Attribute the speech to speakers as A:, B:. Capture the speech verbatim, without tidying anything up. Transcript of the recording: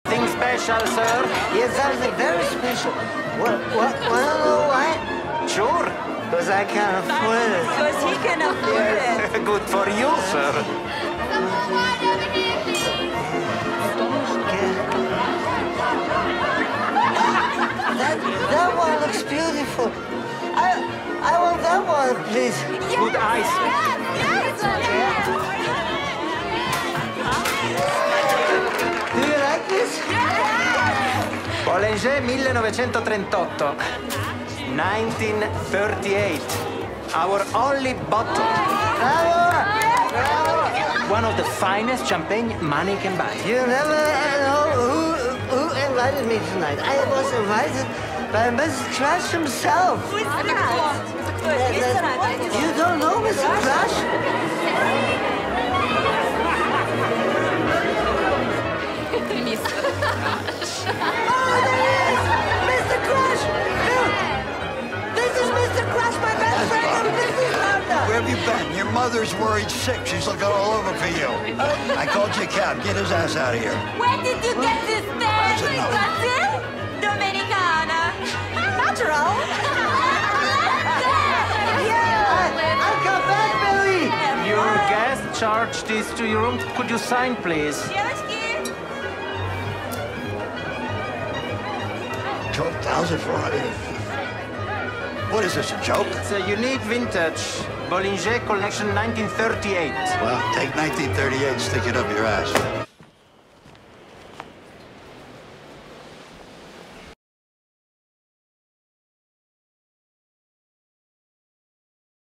A: Something special, sir?
B: Yes, something very special. What, what, wanna know why?
A: Sure.
B: Because I can afford it.
C: Because he can afford it.
A: Good for you, sir.
D: Some more wine over here, please.
B: That, that one looks beautiful. I, I want that one, please.
A: Good eyes.
D: Yes, yes,
B: Do you like this?
A: Bollinger millenovecentotrentotto. nineteen thirty-eight. Our only bottle.
B: Bravo! Bravo!
A: One of the finest champagne money can buy.
B: You never know who, who invited me tonight. I was invited by Mister Crush himself.
C: Who is that?
B: You don't know Mister Crush? Oh, there he is! Mister Crush! Bill! This is Mister Crush, my best friend and business partner!
E: Where have you been? Your mother's worried sick. She's looking all over for you. I called you a cab. Get his ass out of here.
C: Where did you get this
E: That's
C: thing?
E: enough.
C: Brazil? Dominicana? Natural?
B: Yeah! I'll come back, Billy!
A: Your guest charged this to your room. Could you sign, please?
E: twelve thousand four hundred. What is this, a joke?
A: It's a unique vintage. Bollinger Collection nineteen thirty-eight.
E: Well, take nineteen thirty-eight and stick it up your ass.